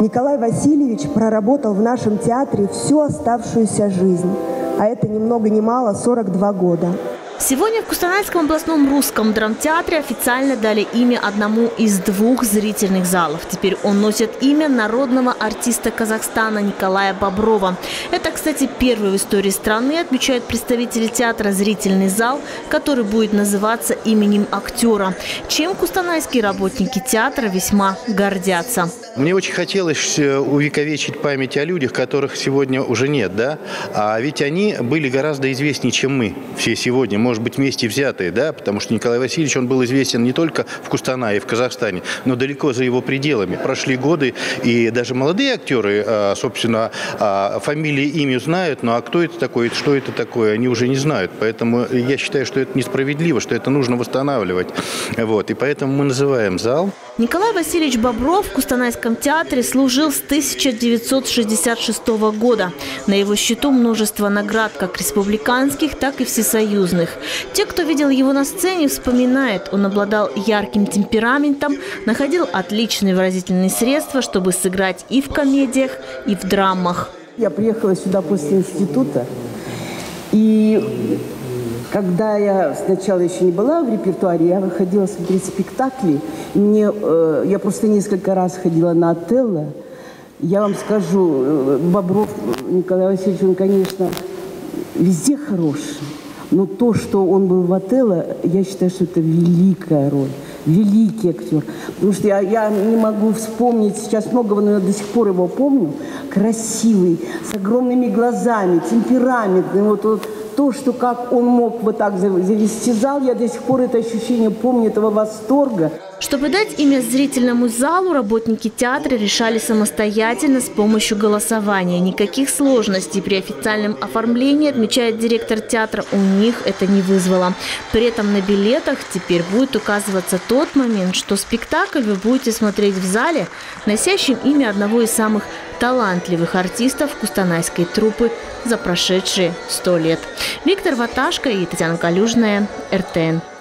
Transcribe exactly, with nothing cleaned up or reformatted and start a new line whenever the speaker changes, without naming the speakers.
Николай Васильевич проработал в нашем театре всю оставшуюся жизнь, а это ни много ни мало сорок два года.
Сегодня в Кустанайском областном русском драмтеатре официально дали имя одному из двух зрительных залов. Теперь он носит имя народного артиста Казахстана Николая Боброва. Это, кстати, первый в истории страны, отмечают представители театра, зрительный зал, который будет называться именем актера, чем кустанайские работники театра весьма гордятся.
Мне очень хотелось увековечить память о людях, которых сегодня уже нет, да? А ведь они были гораздо известнее, чем мы все сегодня, может быть, вместе взятые, да? Потому что Николай Васильевич, он был известен не только в Кустанае, в Казахстане, но далеко за его пределами. Прошли годы, и даже молодые актеры, собственно, фамилии, имя знают, но а кто это такой, что это такое, они уже не знают. Поэтому я считаю, что это несправедливо, что это нужно восстанавливать. Вот. И поэтому мы называем зал.
Николай Васильевич Бобров в Кустанайском театре служил с тысяча девятьсот шестьдесят шестого года. На его счету множество наград как республиканских, так и всесоюзных. Те, кто видел его на сцене, вспоминают, он обладал ярким темпераментом, находил отличные выразительные средства, чтобы сыграть и в комедиях, и в драмах.
Я приехала сюда после института, и когда я сначала еще не была в репертуаре, я ходила смотреть спектакли. Мне, э, я просто несколько раз ходила на «Отелло». Я вам скажу, Бобров Николай Васильевич, он, конечно, везде хороший. Но то, что он был в «Отелло», я считаю, что это великая роль. Великий актер. Потому что я, я не могу вспомнить сейчас многого, но я до сих пор его помню. Красивый, с огромными глазами, темпераментный. Вот, вот то, что как он мог вот так завести зал, я до сих пор это ощущение помню, этого восторга.
Чтобы дать имя зрительному залу, работники театра решали самостоятельно с помощью голосования. Никаких сложностей при официальном оформлении, отмечает директор театра, у них это не вызвало. При этом на билетах теперь будет указываться тот момент, что спектакль вы будете смотреть в зале, носящем имя одного из самых талантливых артистов кустанайской труппы за прошедшие сто лет. Виктор Ваташко и Татьяна Калюжная, эр тэ эн.